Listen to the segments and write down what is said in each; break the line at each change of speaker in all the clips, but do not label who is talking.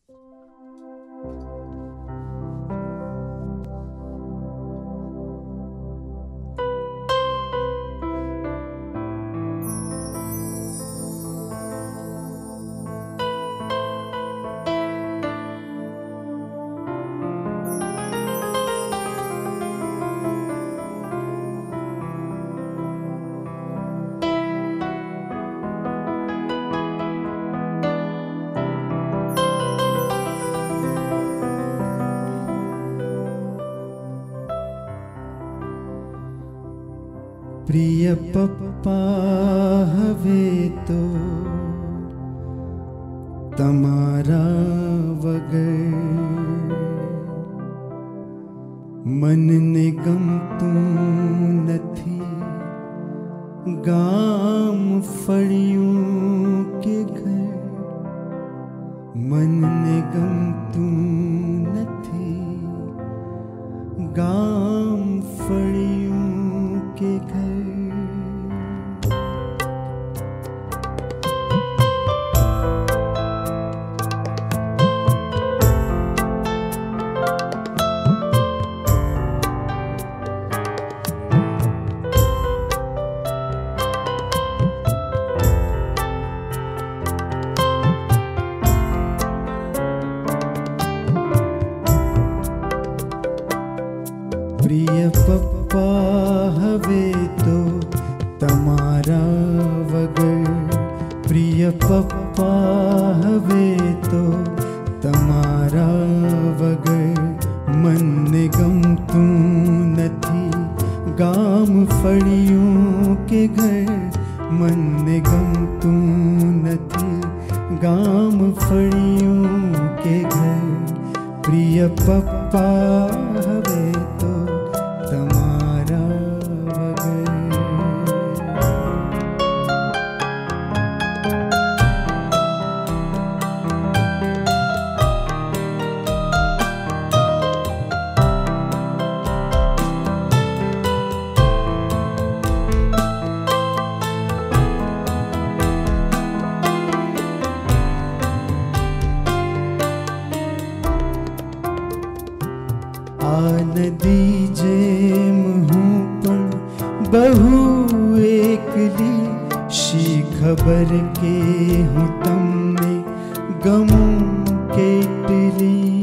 प्रिय पप्पा हवे तो तमारा वगर मन ने गमतू नथी गाम फड़ियों के घर मन ने गमतू नथी गाम फड़ियों के घर। प्रिय पप्पा हवे तो तमारा वगर प्रिय पप्पा हवे तो तमारा वगर मन ने गमतू नथी गाम फड़ियों के घर मन ने गमतू नथी गाम फड़ियों के घर। प्रिय पप्पा हवे तो तमारा वगर। आन दीजे मुँह पर बहू एकली शी खबर के हूँ तमने गमू केटली।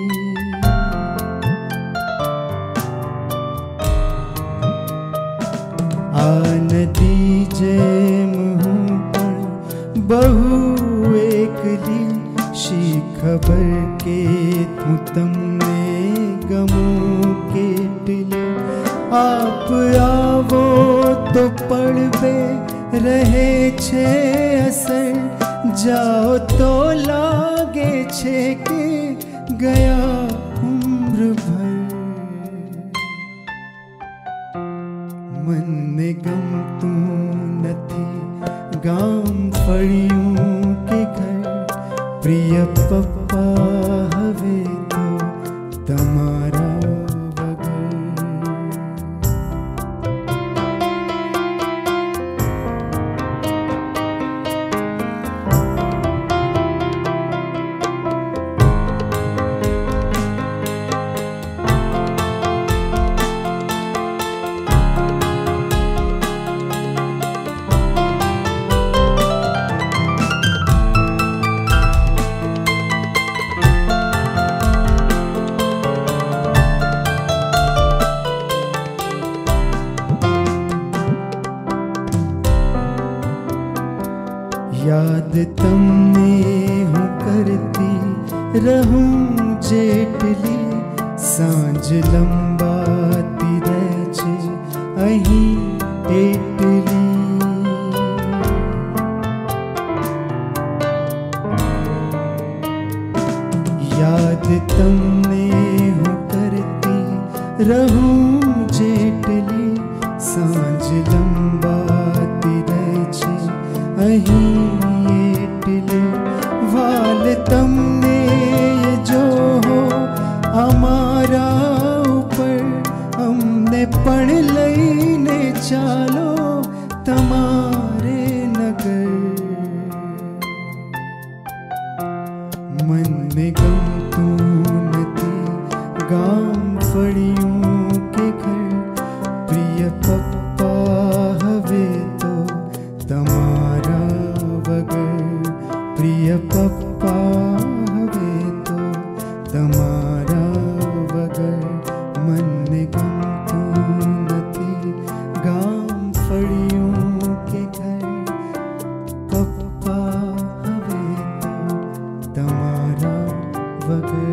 आन दीजे मुँह पर बहू एकली शी खबर के हूँ तमने गमू केटली। आप आवो तो पड़बे रहे छे असर जाओ तो लागे छे के गया उम्र भर। मन ने गमतू नथी गाम फड़ियों के घर प्रिय पप्पा हवे तो तमारा याद तमने हूँ करती रहूं जेटली सांझ लंबाती रह छे अहीं एटली। याद तमने हूँ करती रहूं जेटली सांझ लंबाती रह छे अहीं एटली। वाल तमने जो हो हमारा ऊपर हमने पढ़ लईने चालो तमारे नगर। मन में ગમતું નથી ગામ ફળિયું કે ઘર પ્રિય પપ્પા હવે તો તમારા વગર પ્રિય પપ્પા હવે તો તમારા વગર मन में ગમતું નથી ગામ ફળિયું કે ઘર પપ્પા હવે તો તમારા વગર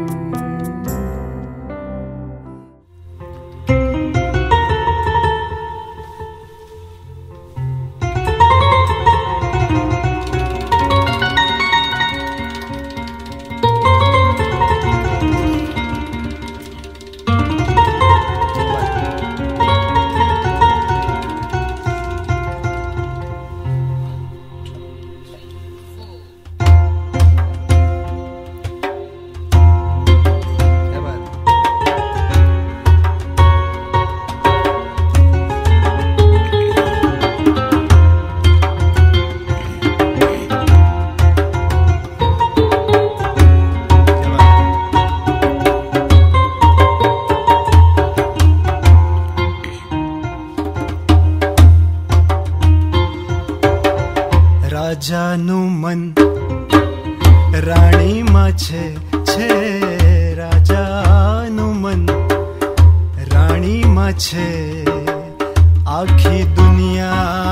રાજાનું મન રાણીમાં છે રાજાનું મન રાણીમાં છે આખી દુનિયા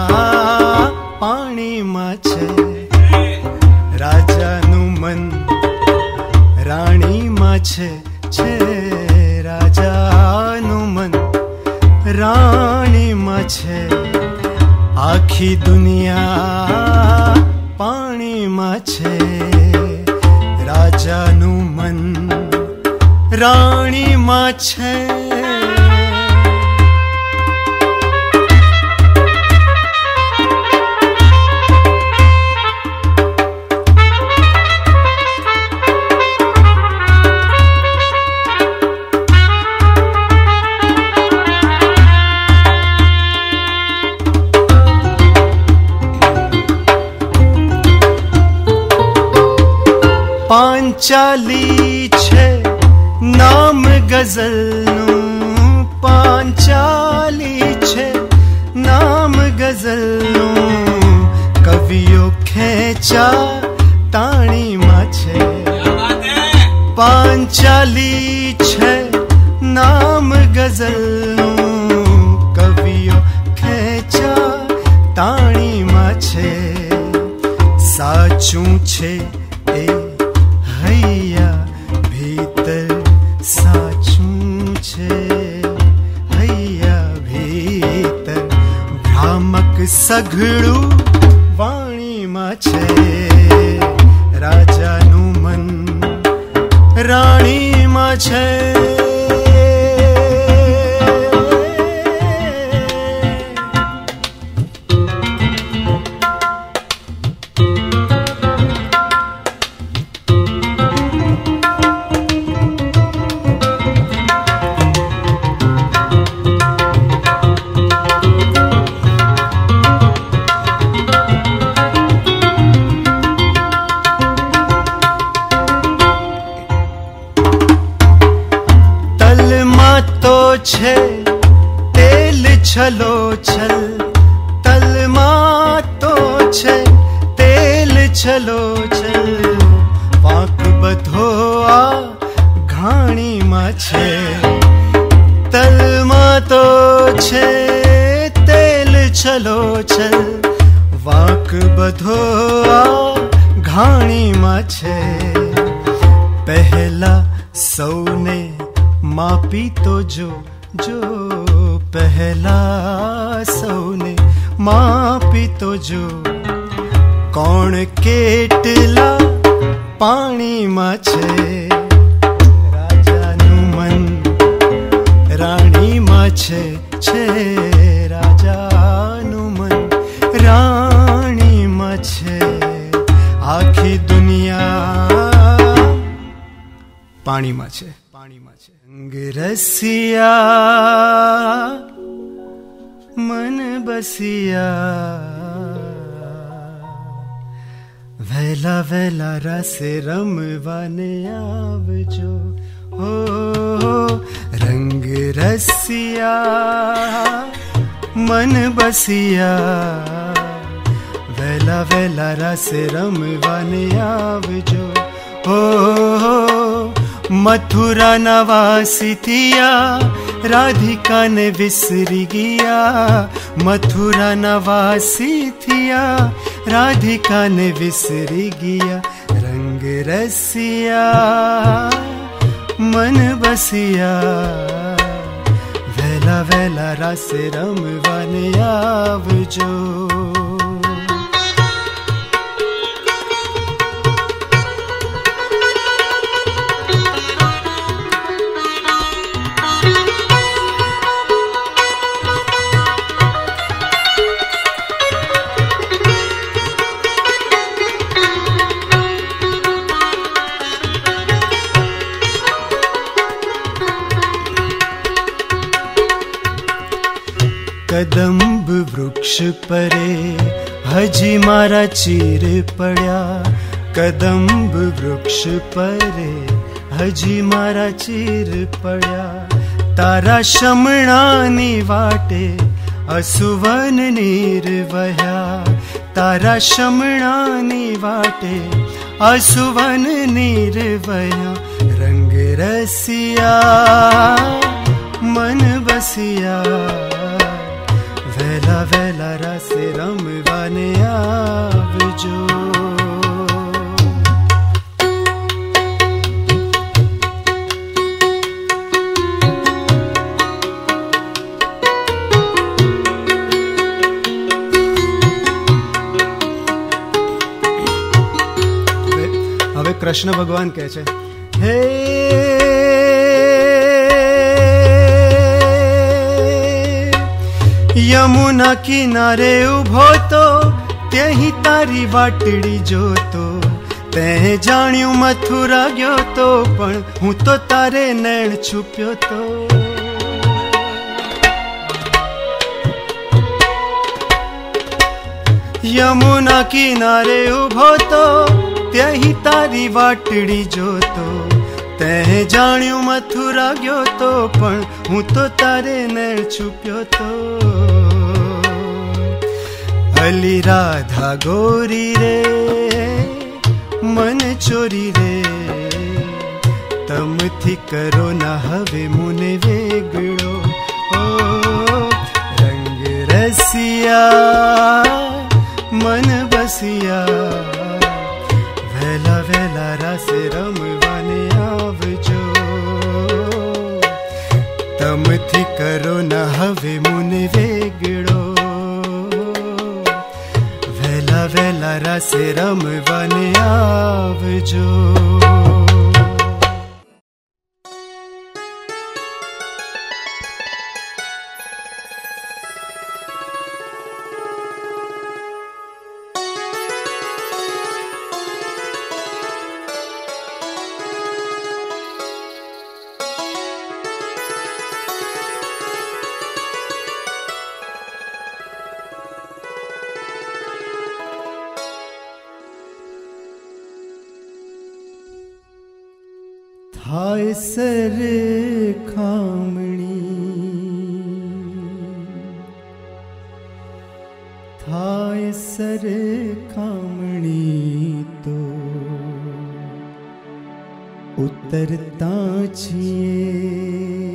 પાણીમાં છે રાજાનું મન રાણીમાં છે રાજાનું મન રાણીમાં છે આખી દુનિયા પાણીમાં છે રાજાનું મન રાણીમાં છે પાંચાલી છે નામ ગઝલનું પાંચાલી છે નામ ગઝલનું કવિઓ ખેંચા તાણીમાં છે પાંચાલી છે નામ ગઝલનું કવિઓ ખેંચા તાણીમાં છે સાચું છે એ હૈયા ભીતર સાચું છે હૈયા ભીતર ભ્રામક સઘળું વાણીમાં છે રાજાનું મન રાણીમાં છે છે તેલ છલો છલ તલમાં તો છે તેલ છલો છલ વાંક બધો આ ઘાણીમાં છે તલમાં તો છે તેલ છલો છલ વાંક બધો આ ઘાણીમાં છે પહેલા સૌને માપી તો જો पहला सौने मापी तो जो कौन केटला पानी में छे राजानु मन रानी में छे राजानु मन रानी में छे आखी दुनिया पानी में छे रसिया मन बसिया वैला वैला रस रमवाने आवजो हो रंग रसिया मन बसिया वैला वैला रस रमवाने आवजो हो मथुरा नवासी थिया राधिका ने विसरी गया मथुरा नवासी थिया राधिका ने विसरी गया रंग रसिया मन बसिया वैला वैला रस रमवाने आवजो कदम्ब वृक्ष परे हजी मारा चीर पड़ा कदम्ब वृक्ष परे हजी मारा चीर पड़ा तारा शमणानी वाटे असुवन नीर वह्या तारा शमणानी वाटे असुवन नीर वह्या रंग रसिया मन बसिया वैला वैला रस रमवाने आवजो હવે કૃષ્ણ ભગવાન કહે છે હે यमुना किनारे उभो तो त्यही तारी वाटड़ी जोतो ते जाण्यू मथुरा गयो तो पण हूँ तो तारे नैण छुप्यो तो यमुना किनारे उभो तो त्यही तारी वाटड़ी जोतो ते जाण्यू मथुरा गयो तो पण हूँ तो तारे नैण छुप्यो तो अली राधा गोरी रे मन चोरी रे तम थी करो ना हवे मुने वेगड़ो ओ रंग रसिया मन बसिया वैला वैला रस रमवाने आवजो तम थी करो ना हवे मुने वेगड़ो वैला रस रमवाने आवजो हाय सर खामणी थाय सर खामणी तो उतरता छिए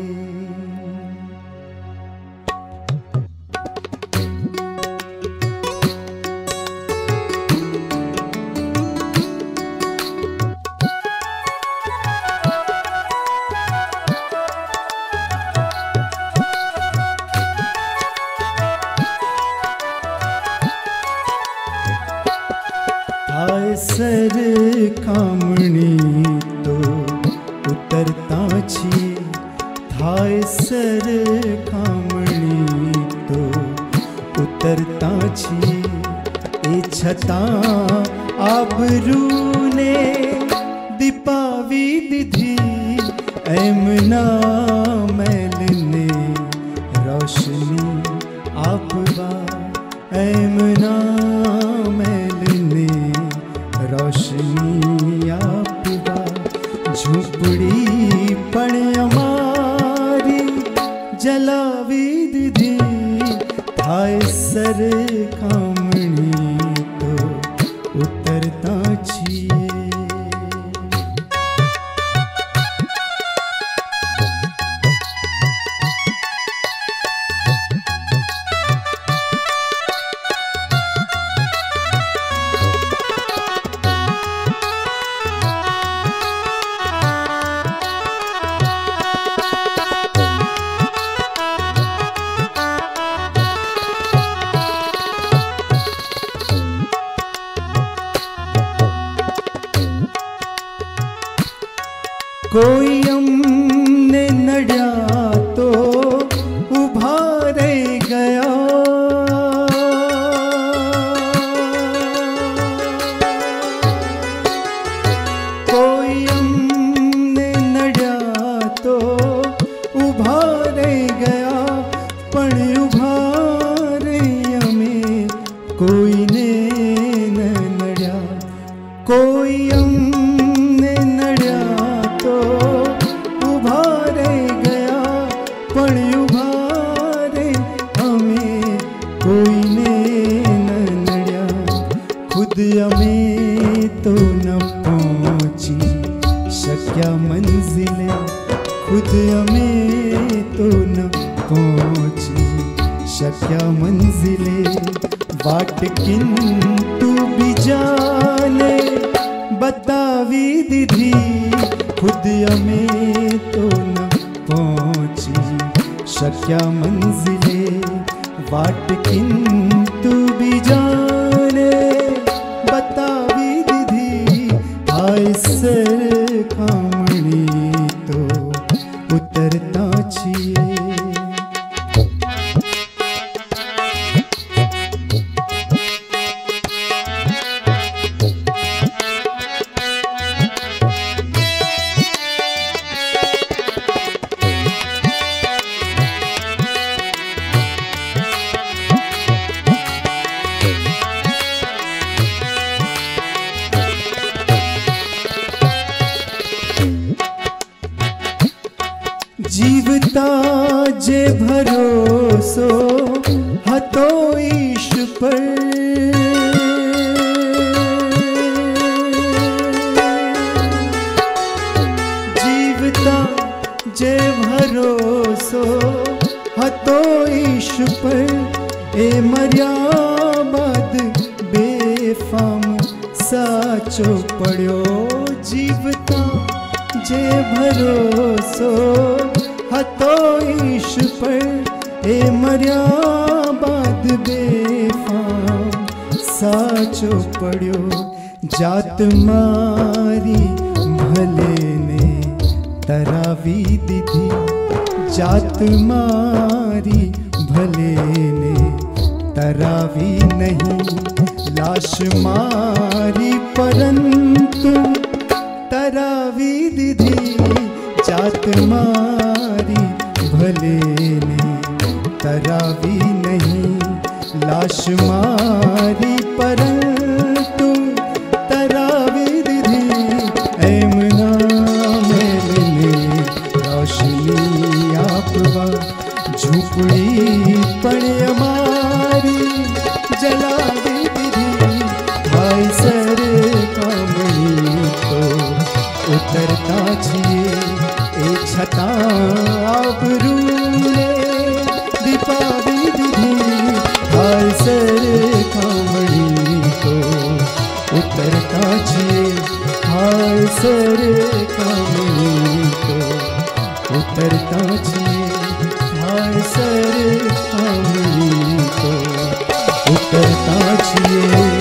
सर खामणी तो उतरता छिए थाय सर खामणी तो उतरता छिए ए छता आबरू ने दीपावी दीधी एमना मैलने रोशनी आपवा एमना मैलने रोशनी आपवा झूपड़ी पण अमारी जलावी दीधी थाय सर कामणी तो उतरता छिए। कोई हमने नड्या तो उभा रह गया, कोई हमने नड्या तो उभा रह गया, पण उभा रही हमें कोई ने न नड्या। कोई हमने नड्या तो उभा रह गया, पण उभा रे हमें कोई ने न नड्या। खुद हमें तो न पहुंची शक्या मंजिले, खुद हमें तो न पहुंची शक्या मंजिले। बाट किंतु भी जाने बतावी दीधी, खुद हमें तो न पहुंची शक्या मंजिले। बाट किंतु भी जाने बतावी दीधी, हाय सर कामणी तो उतरता छिए। जीवता जे भरोसो हतो ईश पर, जीवता जे भरोसो हतो ईश पर, ए मर्या बाद बेफाम साचो पड़ो। जीवता जे भरोसो हतो ईश पर, ए मर्या बाद बेफाम साचो पड़ो। जात मारी भले ने तरावी दीधी, जात मारी भले ने तरावी नहीं। लाश मारी परंतु तरावी दीधी, जात मारी भले ने तरावी नहीं। लाश मारी परंतु तरावी दीधी, एमना मैंने रोशनी आपवा झूपड़ी पण हमारी जलावी दीधी। भाई सर कामणी तो उतरता छिए। ए छता आबरू ने दीपावी दीधी, हाय सर कामणी तो उतरता छिए। हाय सर कामणी तो उतरता छिए। हाय सर कामणी तो उतरता छिए।